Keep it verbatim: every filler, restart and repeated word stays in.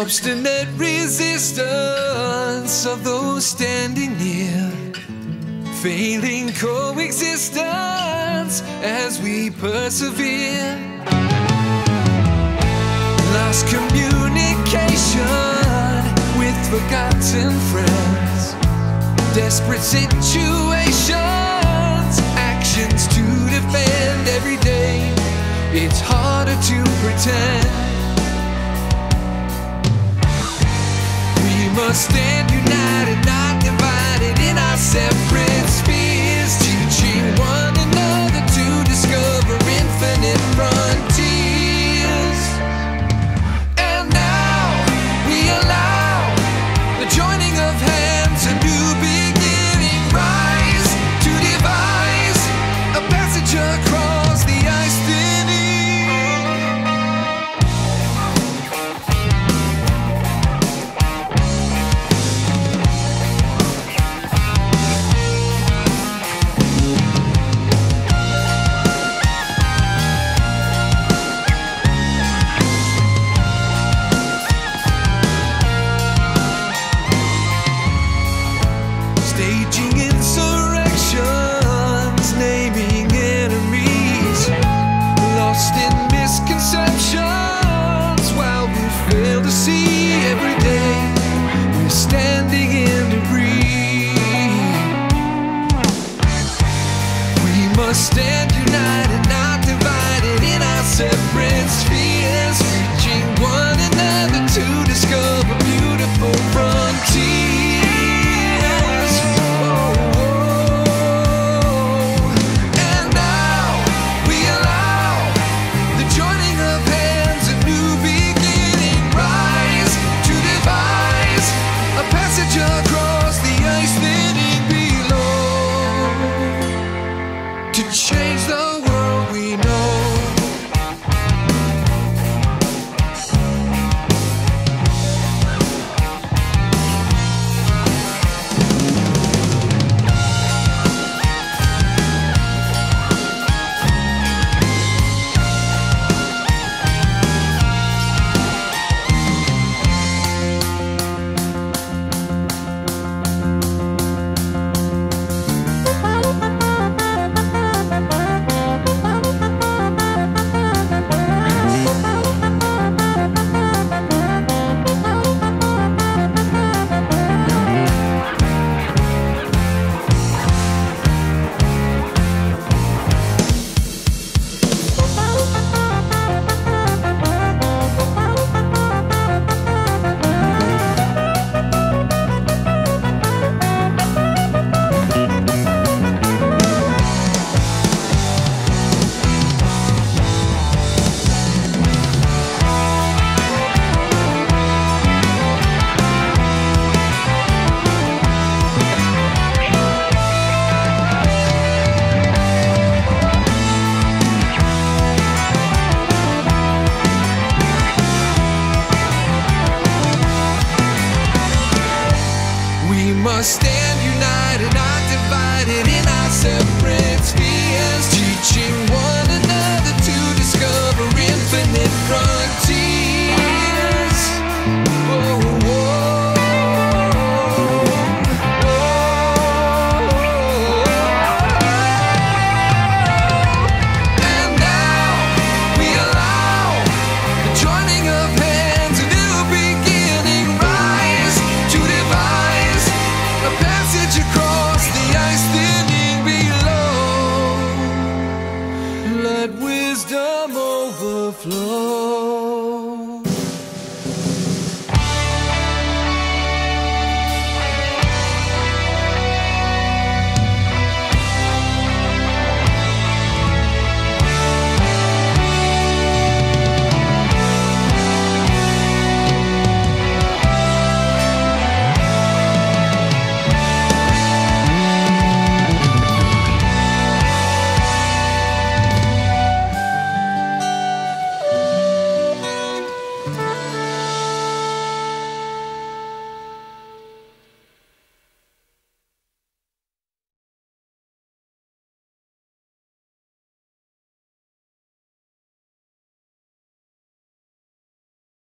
obstinate resistance of those standing near, failing coexistence as we persevere. Lost communication with forgotten friends, desperate situations, actions to defend every day. It's harder to pretend. We must stand united, not divided in our separate spheres, teaching one another to discover infinite frontiers. And now we allow the joining of hands, a new beginning, rise to devise a passage across the ice thinning. Staging insurrections, naming enemies, lost in misconceptions while we fail to see every day we're standing in debris. We must stand united, not divided in our separate spheres, reaching one another to discover beautiful frontiers. Across the ice thinning below, to change the world we know. Stand united, not divided in our separate spheres, teaching one another to discover infinite frontiers. Whoa, whoa, and now we allow the joining of hands, a new beginning, rise to devise a passage across the ice thinning below. Let wisdom overflow.